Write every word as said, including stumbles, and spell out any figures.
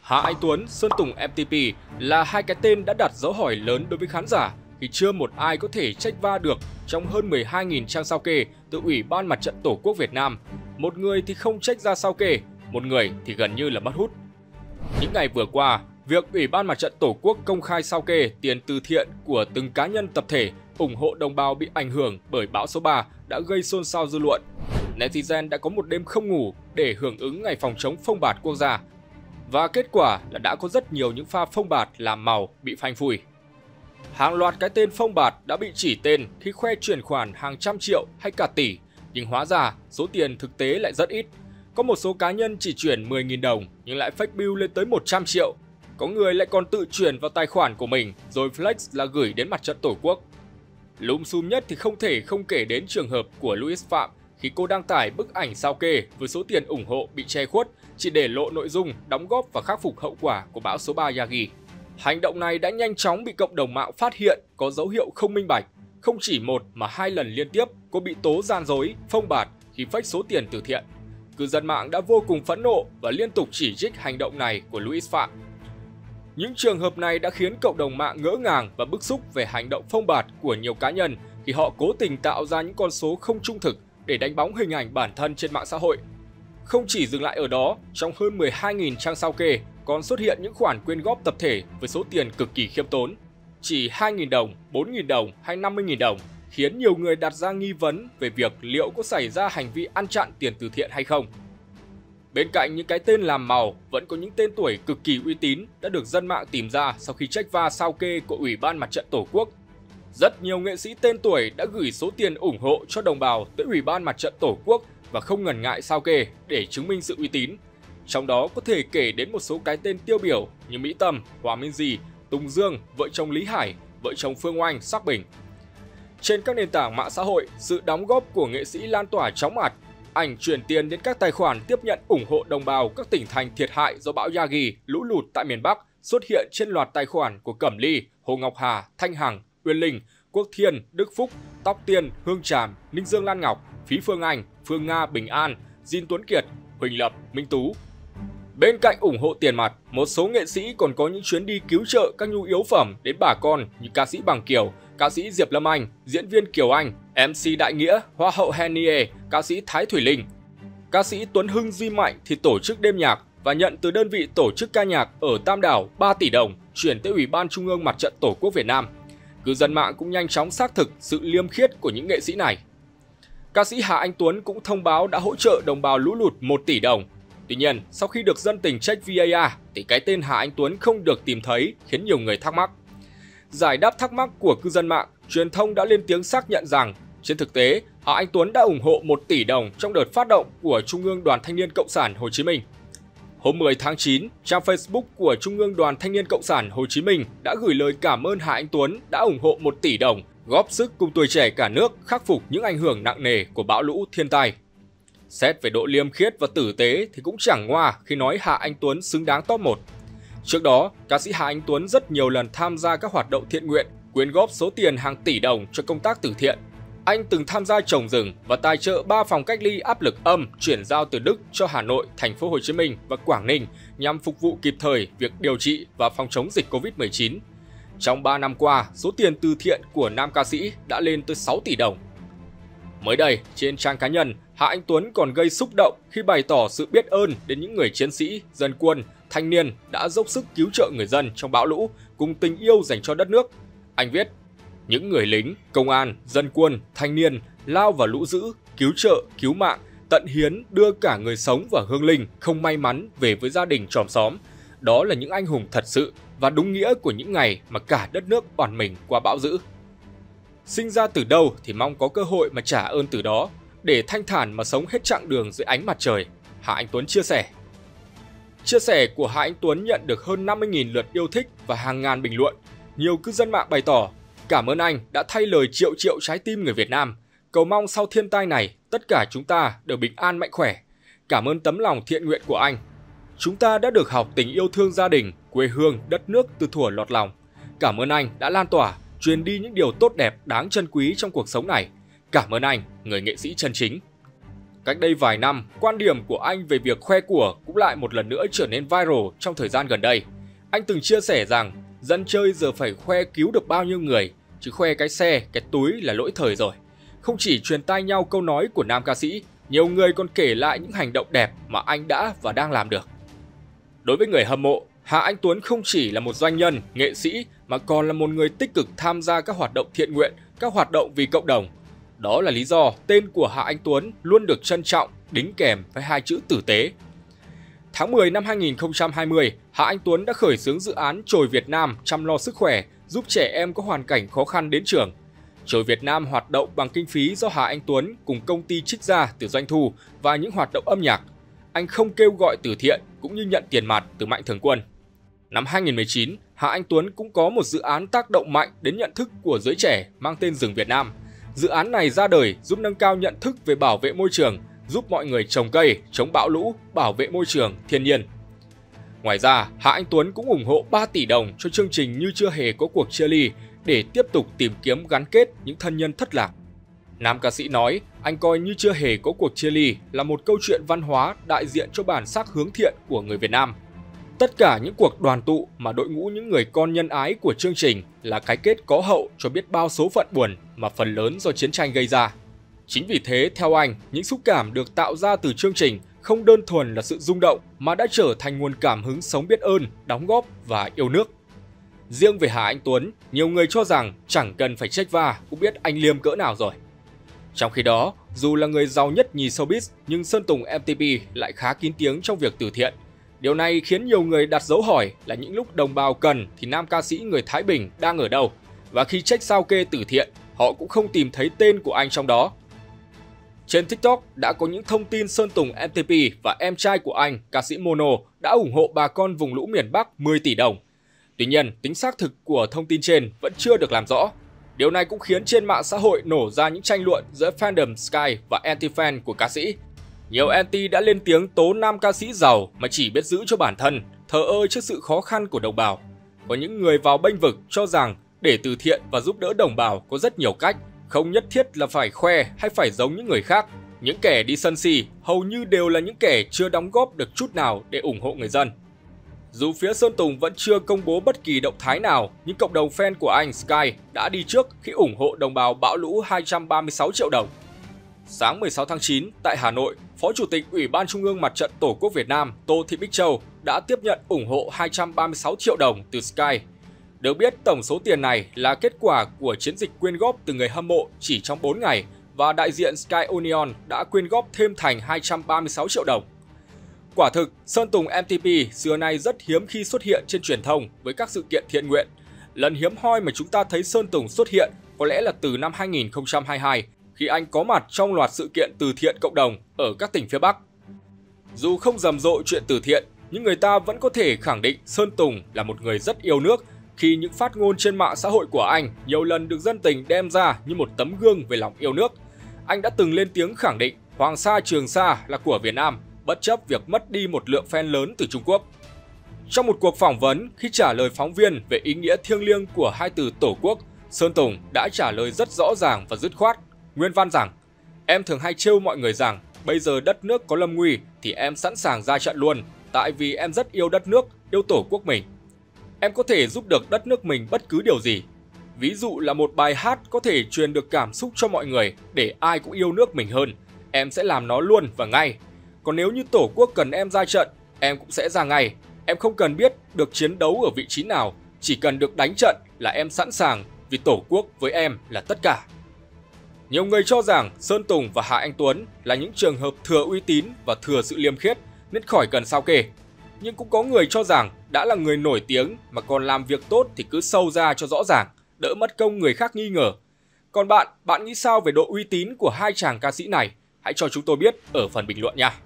Hà Anh Tuấn, Sơn Tùng em tê pê là hai cái tên đã đặt dấu hỏi lớn đối với khán giả khi chưa một ai có thể trách va được trong hơn mười hai nghìn trang sao kê từ Ủy ban Mặt trận Tổ quốc Việt Nam. Một người thì không trách ra sao kê, một người thì gần như là mất hút. Những ngày vừa qua, việc Ủy ban Mặt trận Tổ quốc công khai sao kê tiền từ thiện của từng cá nhân tập thể ủng hộ đồng bào bị ảnh hưởng bởi bão số ba đã gây xôn xao dư luận. Netizen đã có một đêm không ngủ để hưởng ứng ngày phòng chống phông bạt quốc gia. Và kết quả là đã có rất nhiều những pha phông bạt làm màu bị phanh phui. Hàng loạt cái tên phông bạt đã bị chỉ tên khi khoe chuyển khoản hàng trăm triệu hay cả tỷ, nhưng hóa ra số tiền thực tế lại rất ít. Có một số cá nhân chỉ chuyển mười nghìn đồng nhưng lại fake bill lên tới một trăm triệu. Có người lại còn tự chuyển vào tài khoản của mình rồi flex là gửi đến Mặt trận Tổ quốc. Lúm xúm nhất thì không thể không kể đến trường hợp của Louis Phạm khi cô đăng tải bức ảnh sao kê với số tiền ủng hộ bị che khuất chỉ để lộ nội dung đóng góp và khắc phục hậu quả của bão số ba Yagi. Hành động này đã nhanh chóng bị cộng đồng mạng phát hiện có dấu hiệu không minh bạch. Không chỉ một mà hai lần liên tiếp cô bị tố gian dối, phông bạt khi fake số tiền từ thiện. Cư dân mạng đã vô cùng phẫn nộ và liên tục chỉ trích hành động này của Louis Phạm. Những trường hợp này đã khiến cộng đồng mạng ngỡ ngàng và bức xúc về hành động phông bạt của nhiều cá nhân khi họ cố tình tạo ra những con số không trung thực để đánh bóng hình ảnh bản thân trên mạng xã hội. Không chỉ dừng lại ở đó, trong hơn mười hai nghìn trang sao kê còn xuất hiện những khoản quyên góp tập thể với số tiền cực kỳ khiêm tốn. Chỉ hai nghìn đồng, bốn nghìn đồng hay năm mươi nghìn đồng khiến nhiều người đặt ra nghi vấn về việc liệu có xảy ra hành vi ăn chặn tiền từ thiện hay không. Bên cạnh những cái tên làm màu, vẫn có những tên tuổi cực kỳ uy tín đã được dân mạng tìm ra sau khi check va sao kê của Ủy ban Mặt trận Tổ quốc. Rất nhiều nghệ sĩ tên tuổi đã gửi số tiền ủng hộ cho đồng bào tới Ủy ban Mặt trận Tổ quốc và không ngần ngại sao kê để chứng minh sự uy tín. Trong đó có thể kể đến một số cái tên tiêu biểu như Mỹ Tâm, Hòa Minzy, Tùng Dương, vợ chồng Lý Hải, vợ chồng Phương Oanh, Sắc Bình. Trên các nền tảng mạng xã hội, sự đóng góp của nghệ sĩ lan tỏa chóng mặt. Ảnh chuyển tiền đến các tài khoản tiếp nhận ủng hộ đồng bào các tỉnh thành thiệt hại do bão Yagi, lũ lụt tại miền Bắc xuất hiện trên loạt tài khoản của Cẩm Ly, Hồ Ngọc Hà, Thanh Hằng, Uyên Linh, Quốc Thiên, Đức Phúc, Tóc Tiên, Hương Tràm, Ninh Dương Lan Ngọc, Phí Phương Anh, Phương Nga, Bình An, Diên Tuấn Kiệt, Huỳnh Lập, Minh Tú. Bên cạnh ủng hộ tiền mặt, một số nghệ sĩ còn có những chuyến đi cứu trợ các nhu yếu phẩm đến bà con như ca sĩ Bằng Kiều, ca sĩ Diệp Lâm Anh, diễn viên Kiều Anh, em xê Đại Nghĩa, Hoa hậu Henie, ca sĩ Thái Thủy Linh. Ca sĩ Tuấn Hưng Duy Mạnh thì tổ chức đêm nhạc và nhận từ đơn vị tổ chức ca nhạc ở Tam Đảo ba tỷ đồng chuyển tới Ủy ban Trung ương Mặt trận Tổ quốc Việt Nam. Cư dân mạng cũng nhanh chóng xác thực sự liêm khiết của những nghệ sĩ này. Ca sĩ Hà Anh Tuấn cũng thông báo đã hỗ trợ đồng bào lũ lụt một tỷ đồng. Tuy nhiên, sau khi được dân tình check vê a rờ thì cái tên Hà Anh Tuấn không được tìm thấy khiến nhiều người thắc mắc. Giải đáp thắc mắc của cư dân mạng, truyền thông đã lên tiếng xác nhận rằng trên thực tế, Hà Anh Tuấn đã ủng hộ một tỷ đồng trong đợt phát động của Trung ương Đoàn Thanh niên Cộng sản Hồ Chí Minh. Hôm mười tháng chín, trang Facebook của Trung ương Đoàn Thanh niên Cộng sản Hồ Chí Minh đã gửi lời cảm ơn Hà Anh Tuấn đã ủng hộ một tỷ đồng, góp sức cùng tuổi trẻ cả nước khắc phục những ảnh hưởng nặng nề của bão lũ thiên tai. Xét về độ liêm khiết và tử tế thì cũng chẳng ngoa khi nói Hà Anh Tuấn xứng đáng top một. Trước đó, ca sĩ Hà Anh Tuấn rất nhiều lần tham gia các hoạt động thiện nguyện, quyên góp số tiền hàng tỷ đồng cho công tác từ thiện. Anh từng tham gia trồng rừng và tài trợ ba phòng cách ly áp lực âm chuyển giao từ Đức cho Hà Nội, Thành phố Hồ Chí Minh và Quảng Ninh nhằm phục vụ kịp thời việc điều trị và phòng chống dịch Covid mười chín. Trong ba năm qua, số tiền từ thiện của nam ca sĩ đã lên tới sáu tỷ đồng. Mới đây, trên trang cá nhân, Hà Anh Tuấn còn gây xúc động khi bày tỏ sự biết ơn đến những người chiến sĩ, dân quân, thanh niên đã dốc sức cứu trợ người dân trong bão lũ cùng tình yêu dành cho đất nước. Anh viết: những người lính, công an, dân quân, thanh niên lao vào lũ dữ, cứu trợ, cứu mạng, tận hiến đưa cả người sống và hương linh không may mắn về với gia đình chòm xóm. Đó là những anh hùng thật sự và đúng nghĩa của những ngày mà cả đất nước oằn mình qua bão dữ. Sinh ra từ đâu thì mong có cơ hội mà trả ơn từ đó, để thanh thản mà sống hết chặng đường dưới ánh mặt trời, Hà Anh Tuấn chia sẻ. Chia sẻ của Hà Anh Tuấn nhận được hơn năm mươi nghìn lượt yêu thích và hàng ngàn bình luận. Nhiều cư dân mạng bày tỏ cảm ơn anh đã thay lời triệu triệu trái tim người Việt Nam. Cầu mong sau thiên tai này, tất cả chúng ta đều bình an mạnh khỏe. Cảm ơn tấm lòng thiện nguyện của anh. Chúng ta đã được học tình yêu thương gia đình, quê hương, đất nước từ thuở lọt lòng. Cảm ơn anh đã lan tỏa, truyền đi những điều tốt đẹp đáng trân quý trong cuộc sống này. Cảm ơn anh, người nghệ sĩ chân chính. Cách đây vài năm, quan điểm của anh về việc khoe của cũng lại một lần nữa trở nên viral trong thời gian gần đây. Anh từng chia sẻ rằng dân chơi giờ phải khoe cứu được bao nhiêu người, chứ khoe cái xe, cái túi là lỗi thời rồi. Không chỉ truyền tai nhau câu nói của nam ca sĩ, nhiều người còn kể lại những hành động đẹp mà anh đã và đang làm được. Đối với người hâm mộ, Hà Anh Tuấn không chỉ là một doanh nhân, nghệ sĩ mà còn là một người tích cực tham gia các hoạt động thiện nguyện, các hoạt động vì cộng đồng. Đó là lý do tên của Hà Anh Tuấn luôn được trân trọng, đính kèm với hai chữ tử tế. Tháng mười năm hai nghìn không trăm hai mươi, Hà Anh Tuấn đã khởi xướng dự án Chồi Việt Nam chăm lo sức khỏe, giúp trẻ em có hoàn cảnh khó khăn đến trường. Chồi Việt Nam hoạt động bằng kinh phí do Hà Anh Tuấn cùng công ty trích ra từ doanh thu và những hoạt động âm nhạc. Anh không kêu gọi từ thiện cũng như nhận tiền mặt từ Mạnh Thường Quân. Năm hai nghìn không trăm mười chín, Hà Anh Tuấn cũng có một dự án tác động mạnh đến nhận thức của giới trẻ mang tên Rừng Việt Nam. Dự án này ra đời giúp nâng cao nhận thức về bảo vệ môi trường, giúp mọi người trồng cây, chống bão lũ, bảo vệ môi trường, thiên nhiên. Ngoài ra, Hà Anh Tuấn cũng ủng hộ ba tỷ đồng cho chương trình Như Chưa Hề Có Cuộc Chia Ly để tiếp tục tìm kiếm gắn kết những thân nhân thất lạc. Nam ca sĩ nói, anh coi Như Chưa Hề Có Cuộc Chia Ly là một câu chuyện văn hóa đại diện cho bản sắc hướng thiện của người Việt Nam. Tất cả những cuộc đoàn tụ mà đội ngũ những người con nhân ái của chương trình là cái kết có hậu cho biết bao số phận buồn mà phần lớn do chiến tranh gây ra. Chính vì thế, theo anh, những xúc cảm được tạo ra từ chương trình không đơn thuần là sự rung động mà đã trở thành nguồn cảm hứng sống biết ơn, đóng góp và yêu nước. Riêng về Hà Anh Tuấn, nhiều người cho rằng chẳng cần phải check va cũng biết anh liêm cỡ nào rồi. Trong khi đó, dù là người giàu nhất nhì showbiz nhưng Sơn Tùng em tê pê lại khá kín tiếng trong việc từ thiện. Điều này khiến nhiều người đặt dấu hỏi là những lúc đồng bào cần thì nam ca sĩ người Thái Bình đang ở đâu, và khi check sao kê từ thiện, họ cũng không tìm thấy tên của anh trong đó. Trên TikTok đã có những thông tin Sơn Tùng em tê pê và em trai của anh, ca sĩ Mono, đã ủng hộ bà con vùng lũ miền Bắc mười tỷ đồng. Tuy nhiên, tính xác thực của thông tin trên vẫn chưa được làm rõ. Điều này cũng khiến trên mạng xã hội nổ ra những tranh luận giữa fandom Sky và anti-fan của ca sĩ. Nhiều anti đã lên tiếng tố nam ca sĩ giàu mà chỉ biết giữ cho bản thân, thờ ơ trước sự khó khăn của đồng bào. Có những người vào bênh vực cho rằng để từ thiện và giúp đỡ đồng bào có rất nhiều cách, không nhất thiết là phải khoe hay phải giống những người khác. Những kẻ đi sân si hầu như đều là những kẻ chưa đóng góp được chút nào để ủng hộ người dân. Dù phía Sơn Tùng vẫn chưa công bố bất kỳ động thái nào, nhưng cộng đồng fan của anh Sky đã đi trước khi ủng hộ đồng bào bão lũ hai trăm ba mươi sáu triệu đồng. Sáng mười sáu tháng chín, tại Hà Nội, Phó Chủ tịch Ủy ban Trung ương Mặt trận Tổ quốc Việt Nam Tô Thị Bích Châu đã tiếp nhận ủng hộ hai trăm ba mươi sáu triệu đồng từ Sky. Được biết, tổng số tiền này là kết quả của chiến dịch quyên góp từ người hâm mộ chỉ trong bốn ngày và đại diện Sky Onion đã quyên góp thêm thành hai trăm ba mươi sáu triệu đồng. Quả thực, Sơn Tùng em tê pê xưa nay rất hiếm khi xuất hiện trên truyền thông với các sự kiện thiện nguyện. Lần hiếm hoi mà chúng ta thấy Sơn Tùng xuất hiện có lẽ là từ năm hai nghìn không trăm hai mươi hai, khi anh có mặt trong loạt sự kiện từ thiện cộng đồng ở các tỉnh phía Bắc. Dù không rầm rộ chuyện từ thiện, nhưng người ta vẫn có thể khẳng định Sơn Tùng là một người rất yêu nước khi những phát ngôn trên mạng xã hội của anh nhiều lần được dân tình đem ra như một tấm gương về lòng yêu nước. Anh đã từng lên tiếng khẳng định Hoàng Sa Trường Sa là của Việt Nam, bất chấp việc mất đi một lượng fan lớn từ Trung Quốc. Trong một cuộc phỏng vấn, khi trả lời phóng viên về ý nghĩa thiêng liêng của hai từ Tổ quốc, Sơn Tùng đã trả lời rất rõ ràng và dứt khoát, nguyên văn rằng: "Em thường hay trêu mọi người rằng bây giờ đất nước có lâm nguy thì em sẵn sàng ra trận luôn, tại vì em rất yêu đất nước, yêu Tổ quốc mình. Em có thể giúp được đất nước mình bất cứ điều gì. Ví dụ là một bài hát có thể truyền được cảm xúc cho mọi người để ai cũng yêu nước mình hơn, em sẽ làm nó luôn và ngay. Còn nếu như Tổ quốc cần em ra trận, em cũng sẽ ra ngay. Em không cần biết được chiến đấu ở vị trí nào, chỉ cần được đánh trận là em sẵn sàng, vì Tổ quốc với em là tất cả." Nhiều người cho rằng Sơn Tùng và Hà Anh Tuấn là những trường hợp thừa uy tín và thừa sự liêm khiết nên khỏi cần sao kê. Nhưng cũng có người cho rằng đã là người nổi tiếng mà còn làm việc tốt thì cứ sâu ra cho rõ ràng, đỡ mất công người khác nghi ngờ. Còn bạn, bạn nghĩ sao về độ uy tín của hai chàng ca sĩ này? Hãy cho chúng tôi biết ở phần bình luận nha!